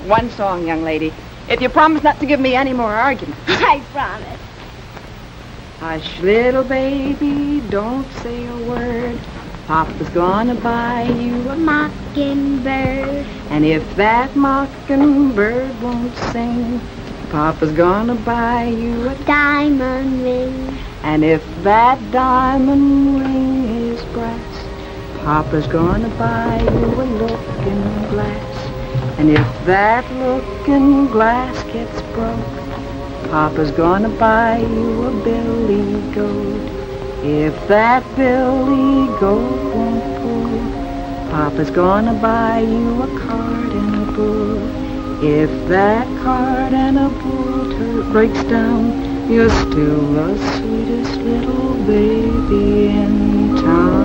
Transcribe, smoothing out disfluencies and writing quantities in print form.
one song, young lady. If you promise not to give me any more arguments. I promise. Hush, little baby, don't say a word. Papa's gonna buy you a mockingbird. And if that mockingbird won't sing, Papa's gonna buy you a diamond ring. And if that diamond ring is brass, Papa's gonna buy you a looking glass. And if that looking glass gets broke, Papa's gonna buy you a billy goat. If that billy goat won't pull, Papa's gonna buy you a cart and a bull. If that cart and a bull breaks down, you're still the sweetest little baby in town.